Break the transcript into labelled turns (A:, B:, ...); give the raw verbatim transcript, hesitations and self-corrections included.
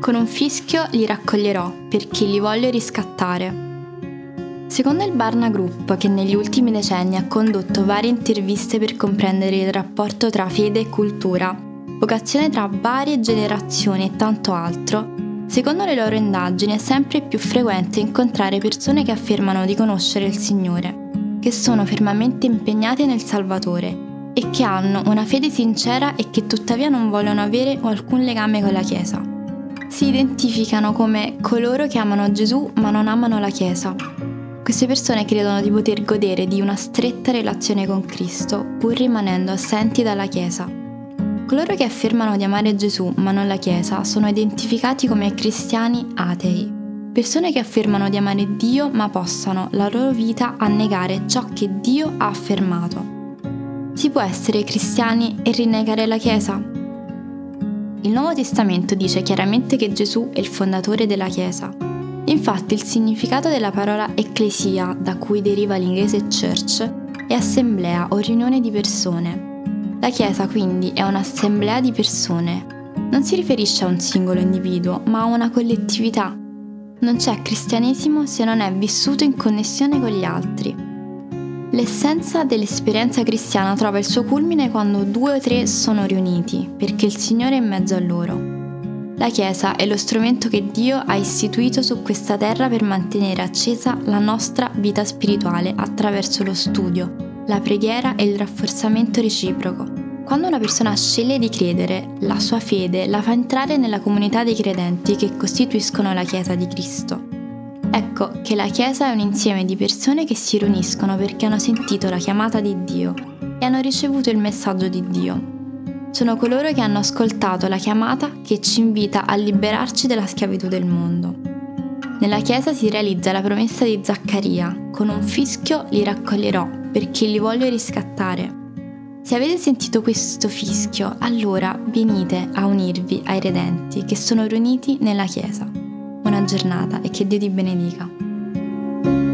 A: Con un fischio li raccoglierò, perché li voglio riscattare. Secondo il Barna Group, che negli ultimi decenni ha condotto varie interviste per comprendere il rapporto tra fede e cultura, vocazione tra varie generazioni e tanto altro, secondo le loro indagini è sempre più frequente incontrare persone che affermano di conoscere il Signore, che sono fermamente impegnate nel Salvatore e che hanno una fede sincera e che tuttavia non vogliono avere alcun legame con la Chiesa. Si identificano come coloro che amano Gesù ma non amano la Chiesa. Queste persone credono di poter godere di una stretta relazione con Cristo pur rimanendo assenti dalla Chiesa. Coloro che affermano di amare Gesù ma non la Chiesa sono identificati come cristiani atei, persone che affermano di amare Dio ma passano la loro vita a negare ciò che Dio ha affermato. Si può essere cristiani e rinnegare la Chiesa? Il Nuovo Testamento dice chiaramente che Gesù è il fondatore della Chiesa. Infatti il significato della parola ecclesia, da cui deriva l'inglese church, è assemblea o riunione di persone. La Chiesa quindi è un'assemblea di persone. Non si riferisce a un singolo individuo, ma a una collettività. Non c'è cristianesimo se non è vissuto in connessione con gli altri. L'essenza dell'esperienza cristiana trova il suo culmine quando due o tre sono riuniti, perché il Signore è in mezzo a loro. La Chiesa è lo strumento che Dio ha istituito su questa terra per mantenere accesa la nostra vita spirituale attraverso lo studio, la preghiera e il rafforzamento reciproco. Quando una persona sceglie di credere, la sua fede la fa entrare nella comunità dei credenti che costituiscono la Chiesa di Cristo. Ecco che la Chiesa è un insieme di persone che si riuniscono perché hanno sentito la chiamata di Dio e hanno ricevuto il messaggio di Dio. Sono coloro che hanno ascoltato la chiamata che ci invita a liberarci dalla schiavitù del mondo. Nella Chiesa si realizza la promessa di Zaccaria: con un fischio li raccoglierò, perché li voglio riscattare. Se avete sentito questo fischio, allora venite a unirvi ai redenti che sono riuniti nella Chiesa. Buona giornata e che Dio ti benedica.